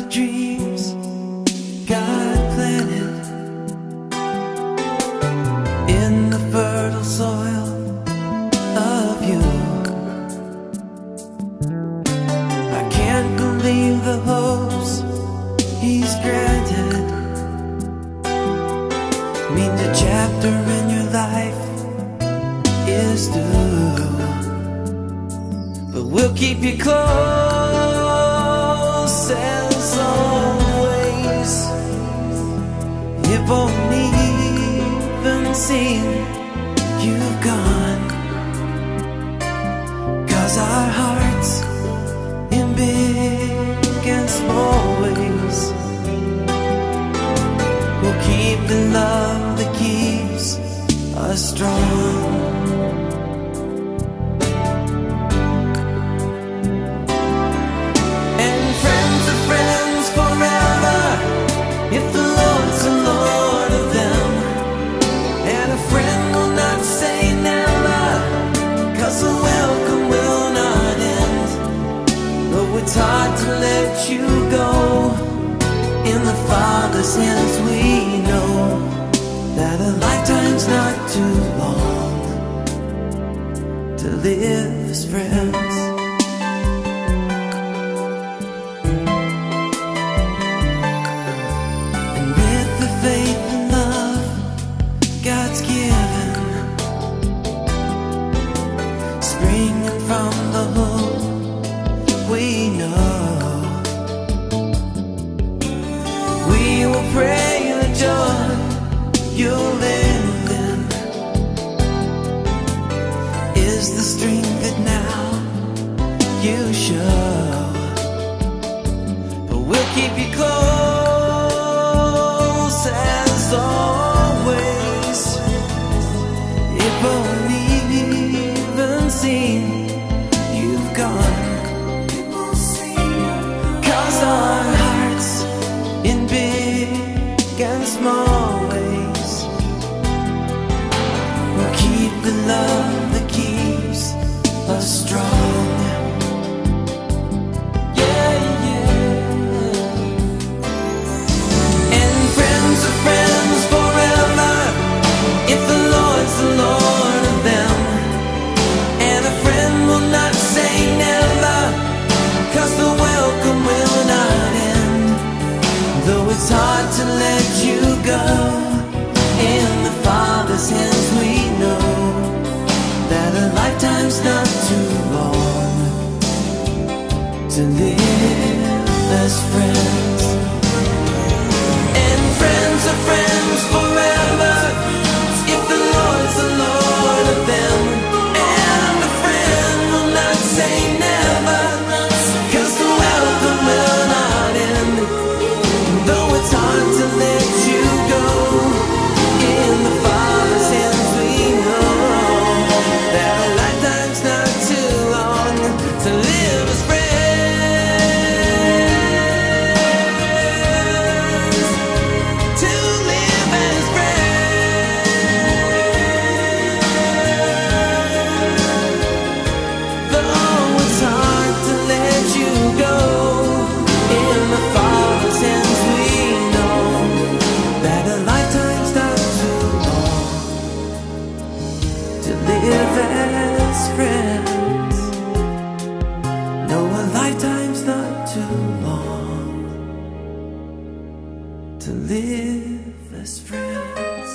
dreams God planted in the fertile soil of you. I can't believe the hopes He's granted. Mean the chapter in your life is through, but we'll keep you close as always. It won't even seem you've gone, 'cause our hearts in big and small ways will keep the love that keeps us strong. And friends are friends forever if the Lord's the Lord of them. And a friend will not say never, 'cause the welcome will not end. Though it's hard to let you go, in the Father's hands we know that a lifetime's not too long to live as friends. And with the faith and love God's given, springing from the hope we know, we will pray the joy you'll live in is the strength that now you show. But we'll keep you close as always. It won't even seem you've gone, 'cause our hearts in big and small ways will keep the love that keeps us strong. Yeah, yeah. And friends are friends forever if the Lord's the Lord of them. And a friend will not say never, 'cause the welcome will not end. Though it's hard to let you go, in the Father's hands we know that a lifetime's not too long to live as friends. And friends are friends forever if the Lord's the Lord of them. And a friend will not say never, 'cause the welcome will not end. Though it's hard to let you go, in the Father's hands we know that a lifetime's not too long to live as friends. To live as friends. Though it's hard to let you go, in the Father's hands we know that a lifetime's not too long to live as friends. No, a lifetime's not too long to live as friends.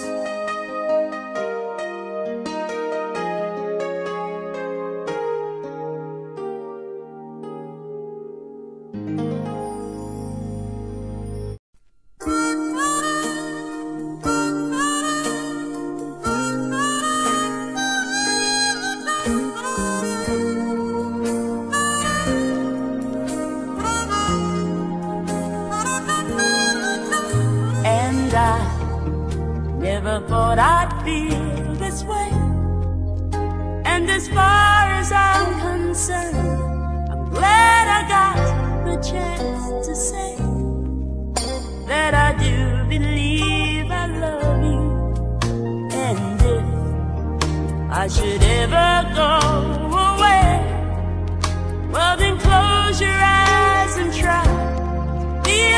And I never thought I'd feel this way. And as far as I'm concerned, I'm glad I got the chance to say that I do believe I love you. And if I should ever go away, well then close your eyes and try. Feel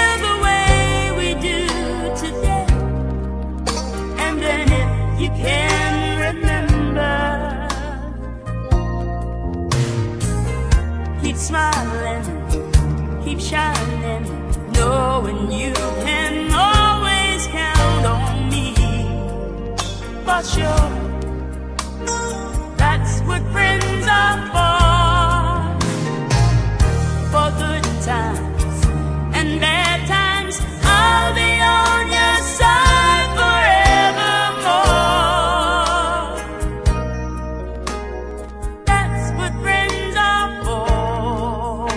shining, knowing you can always count on me. For sure, that's what friends are for good times and bad times. I'll be on your side forevermore. That's what friends are for.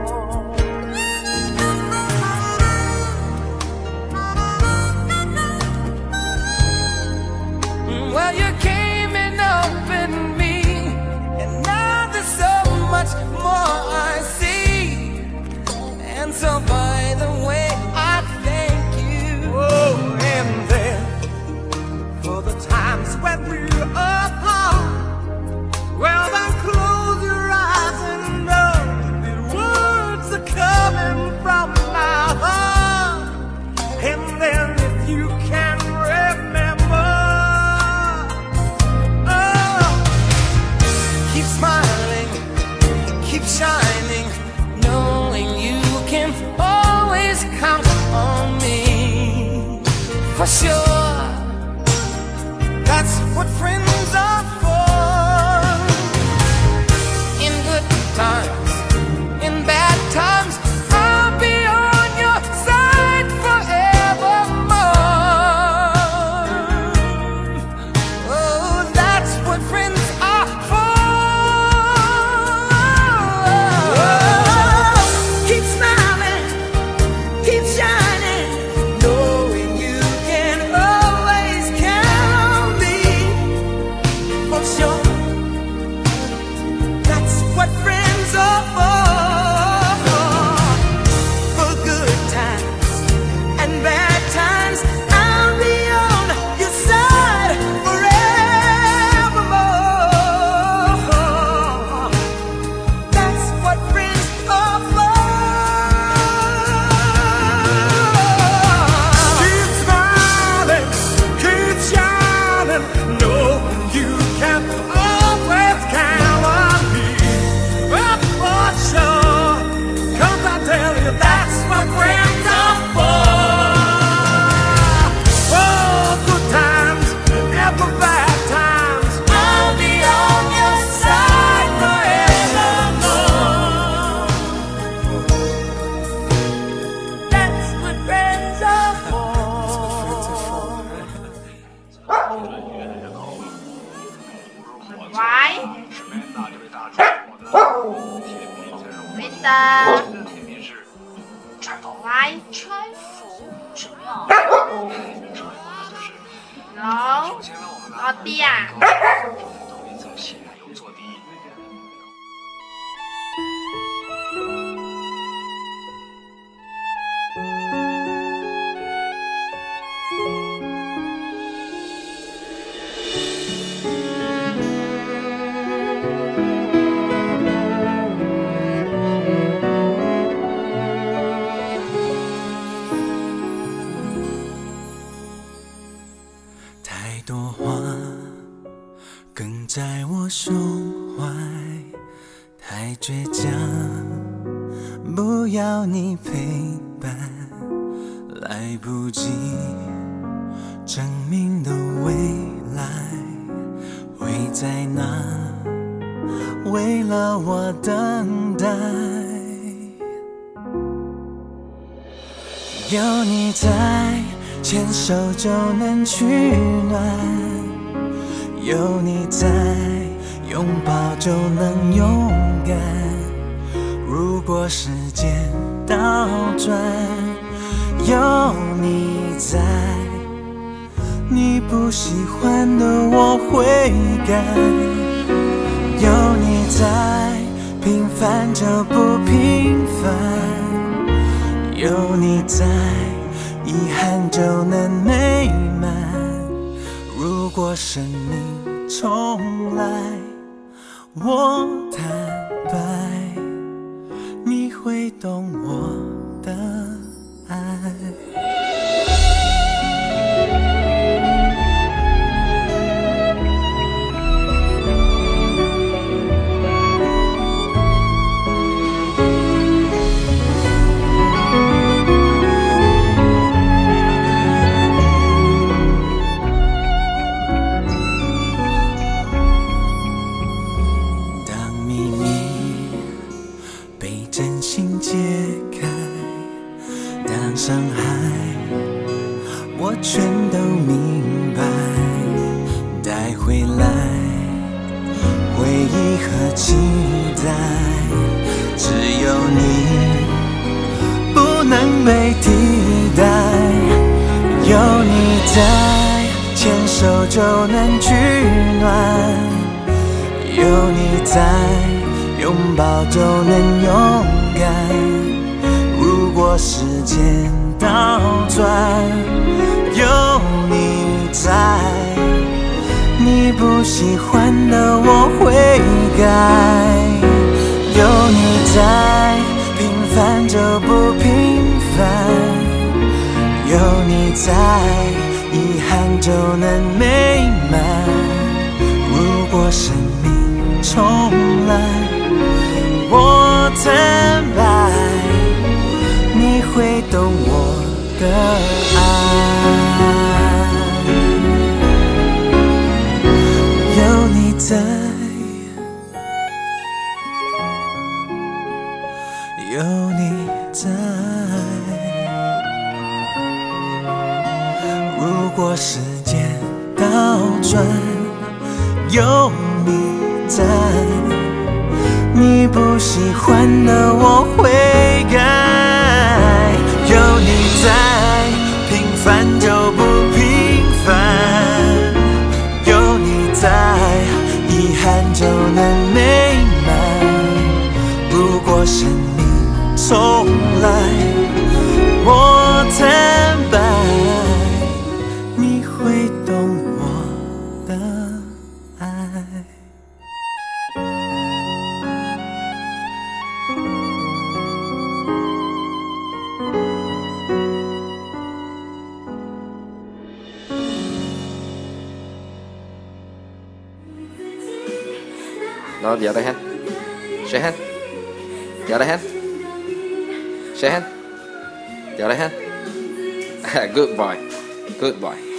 Well, you came and opened me, and now there's so much more I see. And so by the way, I thank you. Oh, and then for the times when we're apart, well then close your eyes and know the words are coming from my heart. And then if you can remember, oh, keep smiling, keep shining, knowing you can always count on me. For sure, that's what friends are for. In good times, in bad times, I'll be on your side forevermore. Oh, that's what friends are for. Keep smiling, keep shining, knowing you can always count on me. For sure, that's what friends are for. For good times and bad times, I'll be on your side forevermore. That's what friends are for. Keep smiling, keep shining, knowing you can always count on me. But for sure, 'cause I tell you, that's what friends are for. For good times and for bad times, I'll be on your side forevermore. That's what friends are for. 喂，没的。喂，穿服什么呀？有，老弟呀。 太多话梗在我胸怀，太倔强，不要你陪伴，来不及证明的未来会在哪，为了我等待。有你在，牵手就能取暖，有你在，拥抱就能勇敢。如果时间倒转，有你在，你不喜欢的我会改。有你在，平凡就不平凡。有你在，遗憾就能美满。如果生命重来，我坦白，你会懂我的爱。 伤害，我全都明白。带回来回忆和期待，只有你不能被替代。有你在，牵手就能取暖；有你在，拥抱就能勇敢。如果时间倒转，有你在，你不喜欢的我会改。有你在，平凡就不平凡；有你在，遗憾就能美满。如果生命重来，我坦白，你会懂我的爱。有你在，有你在。如果时间倒转，有你在，你不喜欢的我会改。有你在，平凡就不平凡；有你在，遗憾就能美满。如果生命重来，我坦白，你会懂我的爱。 Now the other hand. Shake hand. The other hand. Shake hand. The other hand. Good boy. Good boy.